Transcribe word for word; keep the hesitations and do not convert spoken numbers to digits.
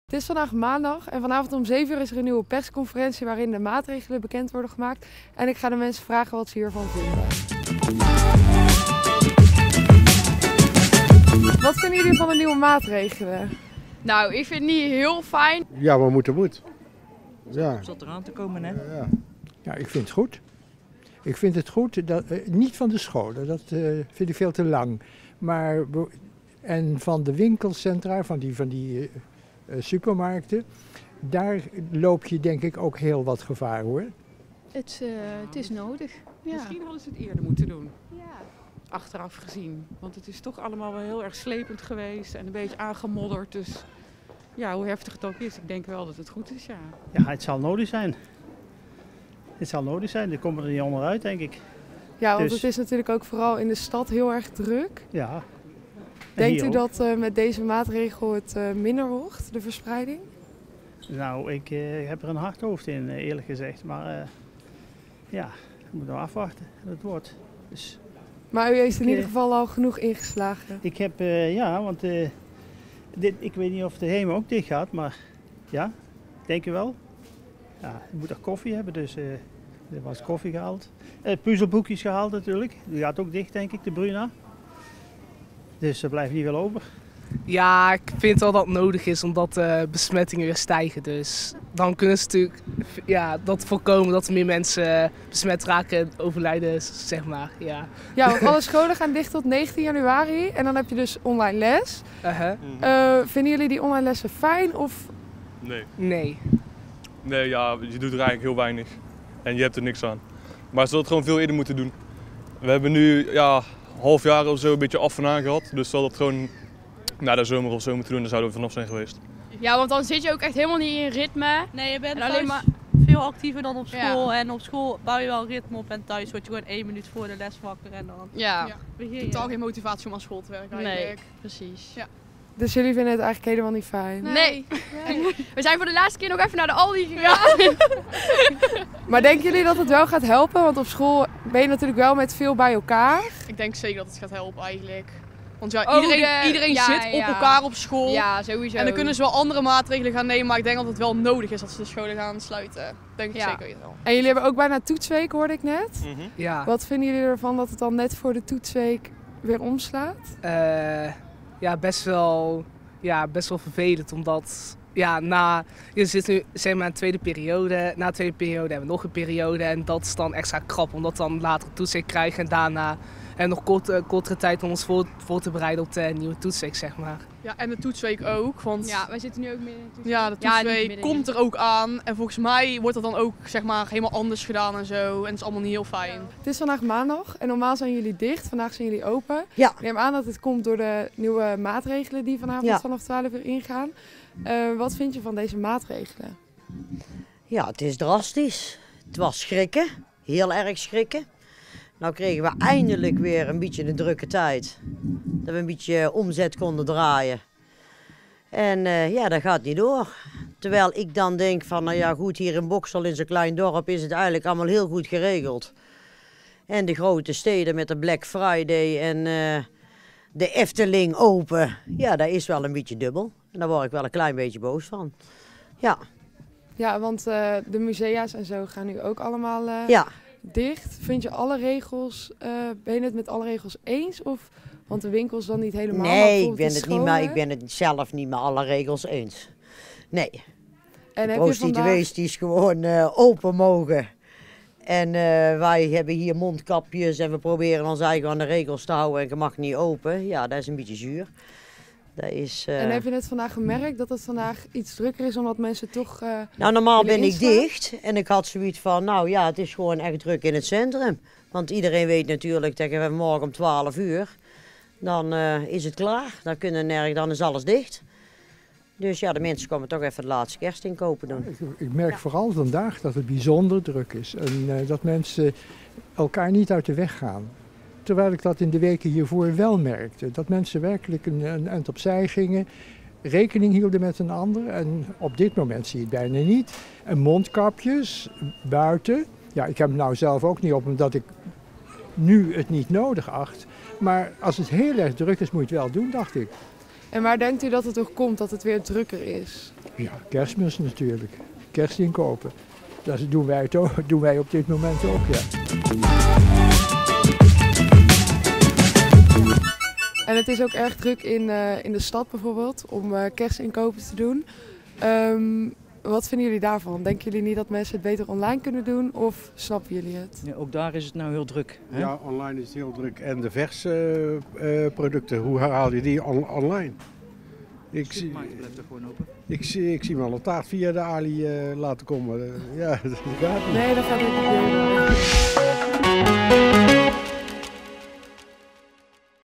Het is vandaag maandag en vanavond om zeven uur is er een nieuwe persconferentie waarin de maatregelen bekend worden gemaakt. En ik ga de mensen vragen wat ze hiervan vinden. Wat vinden jullie van de nieuwe maatregelen? Nou, ik vind het niet heel fijn. Ja, maar moeten moet. Ja. Zat eraan te komen, hè? Ja. Ja, ik vind het goed. Ik vind het goed, dat, uh, niet van de scholen, dat uh, vind ik veel te lang. Maar, en van de winkelcentra, van die, van die uh, uh, supermarkten, daar loop je denk ik ook heel wat gevaar hoor. Het, uh, het is nodig. Ja. Misschien hadden ze het eerder moeten doen. Ja. Achteraf gezien. Want het is toch allemaal wel heel erg slepend geweest en een beetje aangemodderd. Dus ja, hoe heftig het ook is, ik denk wel dat het goed is, ja. Ja, het zal nodig zijn. Het zal nodig zijn, daar komen we er niet onderuit, denk ik. Ja, want Dus- het is natuurlijk ook vooral in de stad heel erg druk. Ja. En Denkt hier u ook. dat uh, met deze maatregel het uh, minder wordt, de verspreiding? Nou, ik uh, heb er een hard hoofd in, uh, eerlijk gezegd. Maar uh, ja, we moeten we afwachten hoe het wordt. Dus Maar u heeft in Ik, ieder uh, geval al genoeg ingeslagen. ik heb, uh, ja, want uh, dit, ik weet niet of de HEMA ook dicht gaat, maar ja, denk je wel. Ja, je moet toch koffie hebben, dus uh, er was koffie gehaald. Uh, puzzelboekjes gehaald natuurlijk, die gaat ook dicht denk ik, de Bruna. Dus er blijft niet veel over. Ja, ik vind wel dat het nodig is omdat uh, besmettingen weer stijgen. Dus dan kunnen ze natuurlijk ja, dat voorkomen dat er meer mensen uh, besmet raken en overlijden, zeg maar. Ja. Ja, want alle scholen gaan dicht tot negentien januari en dan heb je dus online les. Uh-huh. Uh, vinden jullie die online lessen fijn of... Nee. Nee. Nee, ja, je doet er eigenlijk heel weinig. En je hebt er niks aan. Maar ze hadden het gewoon veel eerder moeten doen. We hebben nu ja, een half jaar of zo een beetje af en aan gehad. Dus ze hadden het gewoon na de zomer of zo moeten doen, daar zouden we vanaf zijn geweest. Ja, want dan zit je ook echt helemaal niet in ritme. Nee, je bent En alleen alleen maar- maar veel actiever dan op school. Ja. En op school bouw je wel ritme op en thuis word je gewoon één minuut voor de les wakker en dan Ja, Ja. begin je. Totaal geen motivatie om aan school te werken nee, eigenlijk. precies. Ja. Dus jullie vinden het eigenlijk helemaal niet fijn? Nee. We zijn voor de laatste keer nog even naar de Aldi gegaan. Maar denken jullie dat het wel gaat helpen? Want op school ben je natuurlijk wel met veel bij elkaar. Ik denk zeker dat het gaat helpen eigenlijk. Want ja, Oh, iedereen, de- iedereen ja, zit op ja. elkaar op school. Ja, sowieso. En dan kunnen ze wel andere maatregelen gaan nemen, maar ik denk dat het wel nodig is dat ze de scholen gaan sluiten. Denk ik Ja. zeker wel. En jullie hebben ook bijna toetsweek, hoorde ik net. Ja. Wat vinden jullie ervan dat het dan net voor de toetsweek weer omslaat? Uh, ja, best wel, ja, best wel vervelend omdat ja, na, je zit nu zeg maar een tweede periode, na de tweede periode hebben we nog een periode en dat is dan extra krap omdat we dan later toetsweek krijgen en daarna en nog kort, uh, kortere tijd om ons voor, voor te bereiden op de nieuwe toetsweek, zeg maar. Ja, en de toetsweek ook, want Ja, wij zitten nu ook midden in de toetsweek. ja, de Ja, niet toetsweek middenin. komt er ook aan. En volgens mij wordt dat dan ook zeg maar, helemaal anders gedaan en zo. En het is allemaal niet heel fijn. Het is vandaag maandag en normaal zijn jullie dicht. Vandaag zijn jullie open. Ja. Ik neem aan dat het komt door de nieuwe maatregelen die vanavond Ja. vanaf twaalf uur ingaan. Uh, wat vind je van deze maatregelen? Ja, het is drastisch. Het was schrikken, heel erg schrikken. Nou kregen we eindelijk weer een beetje een drukke tijd. Dat we een beetje omzet konden draaien. En uh, ja, dat gaat niet door. Terwijl ik dan denk van, nou ja goed, hier in Boksel in zo'n klein dorp is het eigenlijk allemaal heel goed geregeld. En de grote steden met de Black Friday en uh, de Efteling open. Ja, dat is wel een beetje dubbel. En daar word ik wel een klein beetje boos van. Ja. Ja, want uh, de musea's en zo gaan nu ook allemaal uh, Ja. dicht. Vind je alle regels, uh, ben je het met alle regels eens? Of, want de winkels dan niet helemaal? maar Nee, ik bijvoorbeeld ben, de het niet, maar ik scholen? ben het zelf niet met alle regels eens. Nee. En De heb je vandaag... prostituees gewoon uh, open mogen. En uh, wij hebben hier mondkapjes en we proberen ons eigen aan de regels te houden en je mag niet open. Ja, dat is een beetje zuur. Dat is, uh... En heb je het vandaag gemerkt dat het vandaag iets drukker is omdat mensen toch... Uh, Nou, normaal willen ben ik inslaan? dicht en ik had zoiets van, nou ja, het is gewoon echt druk in het centrum. Want iedereen weet natuurlijk dat je morgen om twaalf uur, dan uh, is het klaar. Dan, kunnen nergens, dan is alles dicht. Dus ja, de mensen komen toch even de laatste kerst inkopen doen. Ik, ik merk vooral vandaag dat het bijzonder druk is en uh, dat mensen elkaar niet uit de weg gaan. Terwijl ik dat in de weken hiervoor wel merkte. Dat mensen werkelijk een, een eind opzij gingen, rekening hielden met een ander. En op dit moment zie je het bijna niet. En mondkapjes buiten. Ja, ik heb hem nou zelf ook niet op, omdat ik nu het niet nodig acht. Maar als het heel erg druk is, moet je het wel doen, dacht ik. En waar denkt u dat het toch komt dat het weer drukker is? Ja, Kerstmis natuurlijk. Kerstinkopen. Dat doen wij, het ook, doen wij op dit moment ook, ja. En het is ook erg druk in, uh, in de stad bijvoorbeeld om uh, kerstinkopen te doen. Um, wat vinden jullie daarvan? Denken jullie niet dat mensen het beter online kunnen doen of snappen jullie het? Ja, ook daar is het nou heel druk. Hè? Ja, online is het heel druk. En de verse uh, uh, producten, hoe haal je die on online? Ik zie, blijft er gewoon open. Ik zie, ik zie me al een taart via de Ali uh, laten komen. Uh, ja, dat gaat niet. Nee, dat gaat niet gebeuren.